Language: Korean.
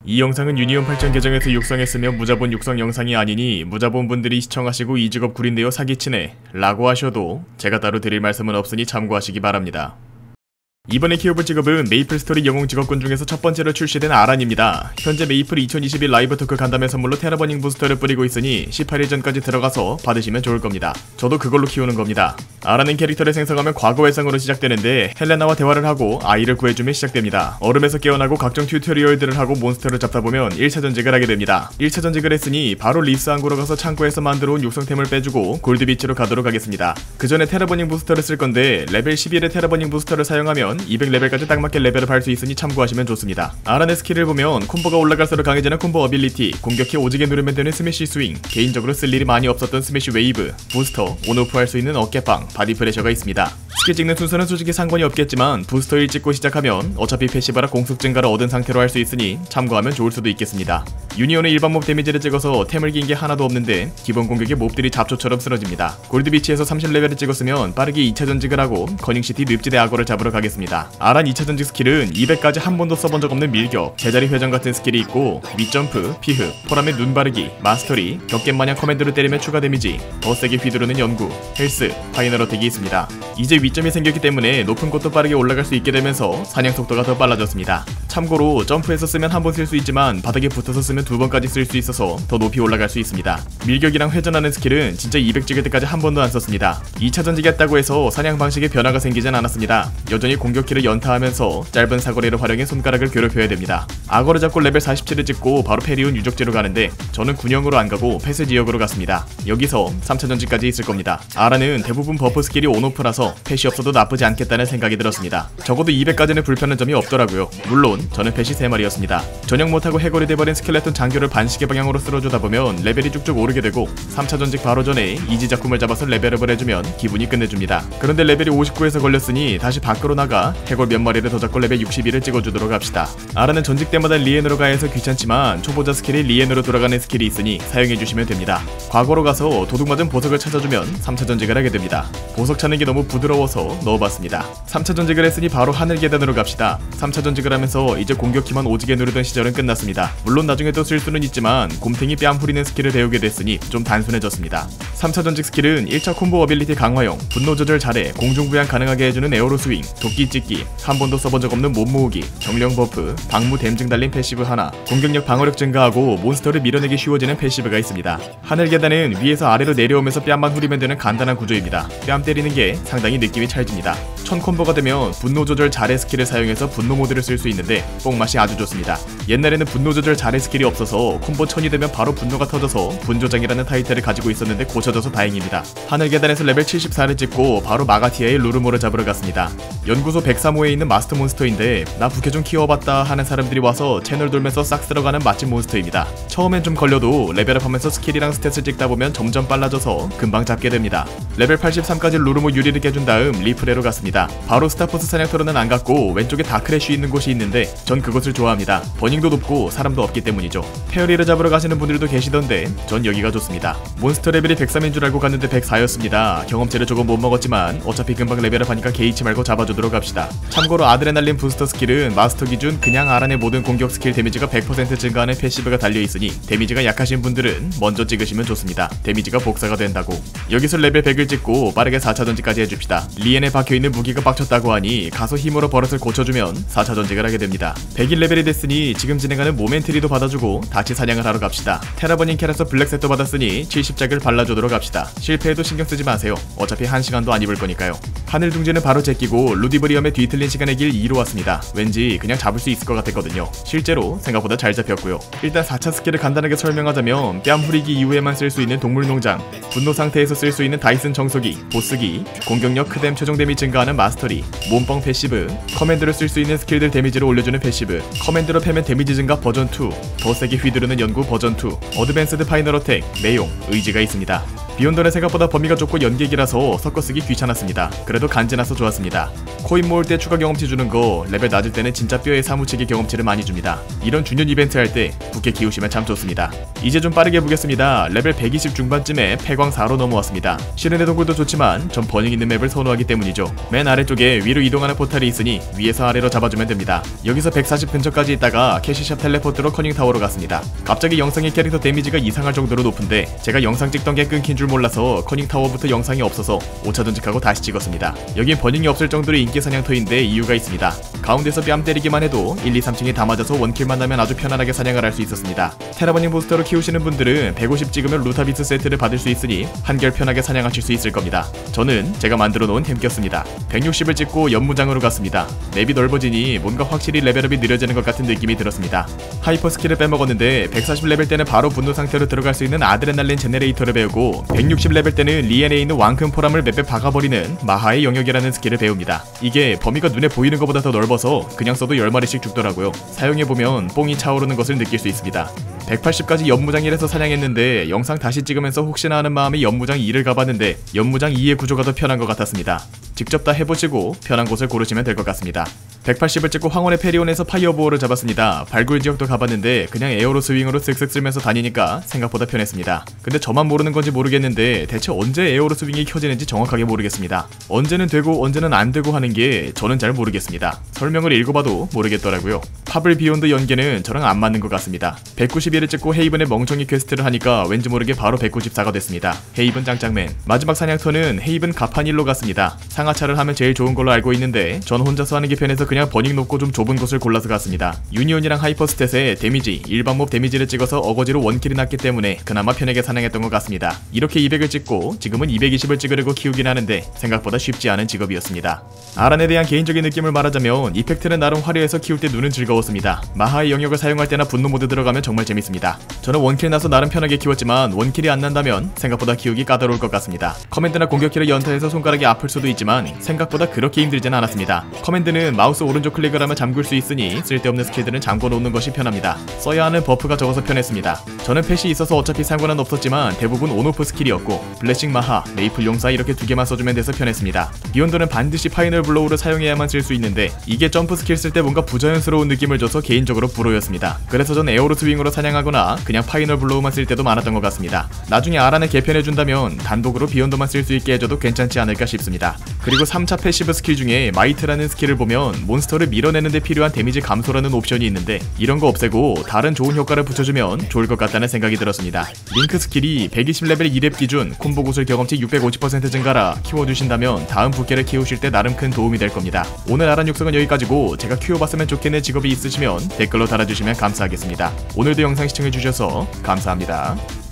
이 영상은 유니온 8전 계정에서 육성했으며 무자본 육성 영상이 아니니 무자본 분들이 시청하시고 이 직업 구린데요 사기치네 라고 하셔도 제가 따로 드릴 말씀은 없으니 참고하시기 바랍니다. 이번에 키워볼 직업은 메이플스토리 영웅 직업군 중에서 첫 번째로 출시된 아란입니다. 현재 메이플 2021 라이브 토크 간담회 선물로 테라버닝 부스터를 뿌리고 있으니 18일 전까지 들어가서 받으시면 좋을 겁니다. 저도 그걸로 키우는 겁니다. 아란은 캐릭터를 생성하면 과거 회상으로 시작되는데 헬레나와 대화를 하고 아이를 구해주면 시작됩니다. 얼음에서 깨어나고 각종 튜토리얼들을 하고 몬스터를 잡다보면 1차 전직을 하게 됩니다. 1차 전직을 했으니 바로 리스 항구로 가서 창고에서 만들어온 육성템을 빼주고 골드비치로 가도록 하겠습니다. 그 전에 테라버닝 부스터를 쓸 건데 레벨 11의 테라버닝 부스터를 사용하면 200레벨까지 딱 맞게 레벨을 할 수 있으니 참고하시면 좋습니다. 아란의 스킬을 보면 콤보가 올라갈수록 강해지는 콤보 어빌리티, 공격키 오지게 누르면 되는 스매시 스윙, 개인적으로 쓸 일이 많이 없었던 스매시 웨이브, 부스터, 온오프 할 수 있는 어깨빵, 바디 프레셔가 있습니다. 스킬 찍는 순서는 솔직히 상관이 없겠지만 부스터를 찍고 시작하면 어차피 패시브라 공속 증가를 얻은 상태로 할 수 있으니 참고하면 좋을 수도 있겠습니다. 유니온은 일반 몹 데미지를 찍어서 템을 긴 게 하나도 없는데 기본 공격에 몹들이 잡초처럼 쓰러집니다. 골드비치에서 30레벨을 찍었으면 빠르게 2차 전직을 하고 커닝시티 늪지대 악어를 잡으러 가겠습니다. 아란 2차 전직 스킬은 200까지 한 번도 써본 적 없는 밀격, 제자리 회전 같은 스킬이 있고 밑점프, 피흡, 포람의 눈 바르기, 마스터리, 격겜마냥 커맨드로 때리면 추가 데미지, 더 세게 휘두르는 연구, 헬스, 파이널 어택이 있습니다. 이제 위점이 생겼기 때문에 높은 곳도 빠르게 올라갈 수 있게 되면서 사냥 속도가 더 빨라졌습니다. 참고로 점프해서 쓰면 한 번 쓸 수 있지만 바닥에 붙어서 쓰면 2번까지 쓸 수 있어서 더 높이 올라갈 수 있습니다. 밀격이랑 회전하는 스킬은 진짜 200 찍을 때까지 한 번도 안 썼습니다. 2차 전직이 했다고 해서 사냥 방식에 변화가 생기진 않았습니다. 여전히 공격키를 연타하면서 짧은 사거리를 활용해 손가락을 괴롭혀야 됩니다. 악어를 잡고 레벨 47을 찍고 바로 페리온 유적지로 가는데 저는 군형으로 안 가고 패스 지역으로 갔습니다. 여기서 3차 전직까지 있을 겁니다. 아라는 대부분 버프 스킬이 온오프라서 패시 없어도 나쁘지 않겠다는 생각이 들었습니다. 적어도 200까지는 불편한 점이 없더라고요. 물론 저는 패시 3마리였습니다. 전역 못하고 해골이 돼버린 스켈레톤 장교를 반시계 방향으로 쓸어주다 보면 레벨이 쭉쭉 오르게 되고 3차 전직 바로 전에 이지 작품을 잡아서 레벨업을 해주면 기분이 끝내줍니다. 그런데 레벨이 59에서 걸렸으니 다시 밖으로 나가 해골 몇 마리를 더 잡고 레벨 62를 찍어주도록 합시다. 아라는 전직 때마다 리엔으로 가야 해서 귀찮지만 초보자 스킬이 리엔으로 돌아가는 스킬이 있으니 사용해주시면 됩니다. 과거로 가서 도둑맞은 보석을 찾아주면 3차 전직을 하게 됩니다. 보석 찾는 게 너무 부드러워서 넣어봤습니다. 3차 전직을 했으니 바로 하늘 계단으로 갑시다. 3차 전직을 하면서 이제 공격키만 오지게 누르던 시절은 끝났습니다. 물론 나중에 또 쓸 수는 있지만 곰탱이 뺨 후리는 스킬을 배우게 됐으니 좀 단순해졌습니다. 3차 전직 스킬은 1차 콤보 어빌리티 강화형, 분노 조절 잘해, 공중부양 가능하게 해주는 에어로 스윙, 도끼 찍기, 한 번도 써본 적 없는 몸 모으기, 경령 버프, 방무 댐증 달린 패시브 하나, 공격력 방어력 증가하고 몬스터를 밀어내기 쉬워지는 패시브가 있습니다. 하늘 계단은 위에서 아래로 내려오면서 뺨만 후리면 되는 간단한 구조입니다. 뺨 때리는 게 상당히 느낌이 찰집니다. 1000 콤보가 되면 분노 조절 잘해 스킬을 사용해서 분노 모드를 쓸 수 있는데 뽕맛이 아주 좋습니다. 옛날에는 분노 조절 잘해 스킬이 없어서 콤보 1000이 되면 바로 분노가 터져서 분조장이라는 타이틀을 가지고 있었는데 고쳐져서 다행입니다. 하늘 계단에서 레벨 74를 찍고 바로 마가티아의 루르모를 잡으러 갔습니다. 연구소 103호에 있는 마스터 몬스터인데 나 부캐 좀 키워봤다 하는 사람들이 와서 채널 돌면서 싹 쓸어가는 맛집 몬스터입니다. 처음엔 좀 걸려도 레벨업하면서 스킬이랑 스탯을 찍다 보면 점점 빨라져서 금방 잡게 됩니다. 레벨 83까지 루르모 유리를 깨준 다음 리프레로 갔습니다. 바로 스타포스 사냥터로는 안 갔고 왼쪽에 다크래쉬 있는 곳이 있는데 전 그곳을 좋아합니다. 버닝도 높고 사람도 없기 때문이죠. 페어리를 잡으러 가시는 분들도 계시던데 전 여기가 좋습니다. 몬스터 레벨이 103인 줄 알고 갔는데 104였습니다. 경험치를 조금 못 먹었지만 어차피 금방 레벨업 하니까 개의치 말고 잡아주도록 합시다. 참고로 아드레날린 부스터 스킬은 마스터 기준 그냥 아란의 모든 공격 스킬 데미지가 100% 증가하는 패시브가 달려있으니 데미지가 약하신 분들은 먼저 찍으시면 좋습니다. 데미지가 복사가 된다고. 여기서 레벨 100을 찍고 빠르게 4차 전직까지 해줍시다. 리엔에 박혀있는 무기가 빡쳤다고 하니 가서 힘으로 버릇을 고쳐주면 4차 전직을 하게 됩니다. 100일 레벨이 됐으니 지금 진행하는 모멘트리도 받아주고 다시 사냥을 하러 갑시다. 테라버닝 캐라서 블랙셋도 받았으니 70짝을 발라주도록 합시다. 실패해도 신경쓰지 마세요. 어차피 1시간도 안 입을 거니까요. 하늘 둥지는 바로 제끼고 루디브리엄의 뒤틀린 시간의 길 2로 왔습니다. 왠지 그냥 잡을 수 있을 것 같았거든요. 실제로 생각보다 잘 잡혔고요. 일단 4차 스킬을 간단하게 설명하자면 뺨 후리기 이후에만 쓸 수 있는 동물농장, 분노 상태에서 쓸 수 있는 다이슨 청소기, 보스기, 공격력 크뎀 최종 데미지 증가하는 마스터리, 몸뻥 패시브, 커맨드로 쓸 수 있는 스킬들 데미지를 올려주는 패시브, 커맨드로 패면 데미지 증가 버전 2, 더 세게 휘두르는 연구 버전 2, 어드밴스드 파이널 어택, 매용, 의지가 있습니다. 비욘더는 생각보다 범위가 좁고 연계기라서 섞어쓰기 귀찮았습니다. 그래도 간지나서 좋았습니다. 코인 모을 때 추가 경험치 주는 거, 레벨 낮을 때는 진짜 뼈에 사무치게 경험치를 많이 줍니다. 이런 주년 이벤트 할 때 굳게 키우시면 참 좋습니다. 이제 좀 빠르게 보겠습니다. 레벨 120 중반쯤에 패광 4로 넘어왔습니다. 실은의 동굴도 좋지만 전 버닝 있는 맵을 선호하기 때문이죠. 맨 아래쪽에 위로 이동하는 포탈이 있으니 위에서 아래로 잡아주면 됩니다. 여기서 140 근처까지 있다가 캐시샵 텔레포트로 커닝타워로 갔습니다. 갑자기 영상의 캐릭터 데미지가 이상할 정도로 높은데 제가 영상 찍던 게 끊긴 줄 몰라서 커닝타워부터 영상이 없어서 5차 전직하고 다시 찍었습니다. 여긴 버닝이 없을 정도로 인기 사냥터인데 이유가 있습니다. 가운데서 뺨 때리기만 해도 1, 2, 3층이 다 맞아서 원킬만 나면 아주 편안하게 사냥을 할 수 있었습니다. 테라버닝 부스터로 키우시는 분들은 150 찍으면 루타비스 세트를 받을 수 있으니 한결 편하게 사냥하실 수 있을 겁니다. 저는 제가 만들어 놓은 템 꼈습니다. 160을 찍고 연무장으로 갔습니다. 맵이 넓어지니 뭔가 확실히 레벨업이 느려지는 것 같은 느낌이 들었습니다. 하이퍼 스킬을 빼먹었는데 140레벨 때는 바로 분노 상태로 들어갈 수 있는 아드레날린 제네레이터를 배우고 160레벨 때는 리엔에 있는 왕큰 포람을 맵에 박아버리는 마하의 영역이라는 스킬을 배웁니다. 이게 범위가 눈에 보이는 것보다 더 넓어서 그냥 써도 10마리씩 죽더라고요. 사용해보면 뽕이 차오르는 것을 느낄 수 있습니다. 180까지 연무장 1에서 사냥했는데 영상 다시 찍으면서 혹시나 하는 마음에 연무장 2를 가봤는데 연무장 2의 구조가 더 편한 것 같았습니다. 직접 다 해보시고 편한 곳을 고르시면 될 것 같습니다. 180을 찍고 황혼의 페리온에서 파이어보어를 잡았습니다. 발굴 지역도 가봤는데 그냥 에어로 스윙으로 슥슥 쓸면서 다니니까 생각보다 편했습니다. 근데 저만 모르는 건지 모르겠는데 대체 언제 에어로 스윙이 켜지는지 정확하게 모르겠습니다. 언제는 되고 언제는 안 되고 하는 게 저는 잘 모르겠습니다. 설명을 읽어봐도 모르겠더라고요. 파블 비욘드 연계는 저랑 안 맞는 것 같습니다. 191을 찍고 헤이븐의 멍청이 퀘스트를 하니까 왠지 모르게 바로 194가 됐습니다. 헤이븐 짱짱맨. 마지막 사냥터는 헤이븐 가판일로 갔습니다. 상하차를 하면 제일 좋은 걸로 알고 있는데 전 혼자서 하는 게 편해서 그냥 버닝 높고 좀 좁은 곳을 골라서 갔습니다. 유니온이랑 하이퍼스탯에 데미지, 일반 몹 데미지를 찍어서 어거지로 원킬이 났기 때문에 그나마 편하게 사냥했던 것 같습니다. 이렇게 200을 찍고 지금은 220을 찍으려고 키우긴 하는데 생각보다 쉽지 않은 직업이었습니다. 아란에 대한 개인적인 느낌을 말하자면 이펙트는 나름 화려해서 키울 때 눈은 즐거웠습니다. 마하의 영역을 사용할 때나 분노 모드 들어가면 정말 재밌습니다. 저는 원킬 나서 나름 편하게 키웠지만 원킬이 안 난다면 생각보다 키우기 까다로울 것 같습니다. 커맨드나 공격키를 연타해서 손가락이 아플 수도 있지만 생각보다 그렇게 힘들진 않았습니다. 커맨드는 마우스 오른쪽 클릭을 하면 잠글 수 있으니 쓸데없는 스킬들은 잠궈 놓는 것이 편합니다. 써야 하는 버프가 적어서 편했습니다. 저는 펫이 있어서 어차피 상관은 없었지만 대부분 온오프 스킬이었고 블레싱 마하, 메이플 용사 이렇게 두 개만 써주면 돼서 편했습니다. 비욘드는 반드시 파이널 블로우를 사용해야만 쓸 수 있는데 이게 점프 스킬 쓸 때 뭔가 부자연스러운 느낌을 줘서 개인적으로 불호였습니다. 그래서 전 에어로 스윙으로 사냥하거나 그냥 파이널 블로우만 쓸 때도 많았던 것 같습니다. 나중에 아란을 개편해준다면 단독으로 비욘드만 쓸 수 있게 해줘도 괜찮지 않을까 싶습니다. 그리고 3차 패시브 스킬 중에 마이트라는 스킬을 보면 몬스터를 밀어내는데 필요한 데미지 감소라는 옵션이 있는데 이런 거 없애고 다른 좋은 효과를 붙여주면 좋을 것 같다는 생각이 들었습니다. 링크 스킬이 120레벨 2렙 기준 콤보 구슬 경험치 650% 증가라 키워주신다면 다음 부캐를 키우실 때 나름 큰 도움이 될 겁니다. 오늘 아란 육성은 여기까지고 제가 키워봤으면 좋겠는 직업이 있으시면 댓글로 달아주시면 감사하겠습니다. 오늘도 영상 시청해주셔서 감사합니다.